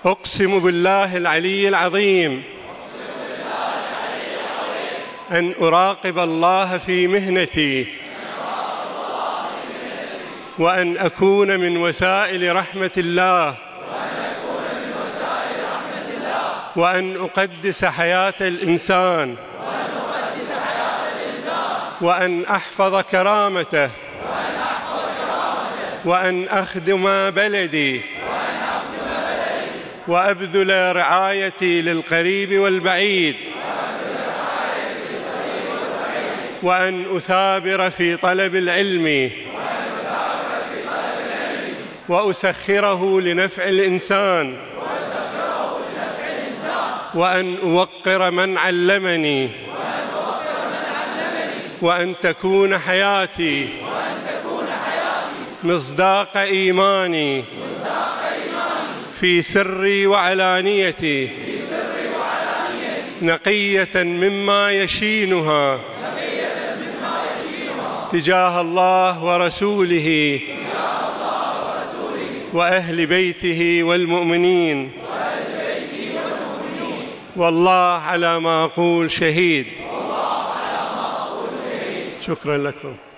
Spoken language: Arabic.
أقسم بالله العلي العظيم أن أراقب الله في مهنتي وأن أكون من وسائل رحمة الله وأن أقدس حياة الإنسان وأن أحفظ كرامته وأن أخدم بلدي وأبذل رعايتي للقريب والبعيد وأن أثابر في طلب العلم وأسخره لنفع الإنسان وأن أوقر من علمني وأن تكون حياتي مصداق إيماني في سري وعلانيتي نقية مما يشينها تجاه الله ورسوله وأهل بيته والمؤمنين والله على ما أقول شهيد. شكرا لكم.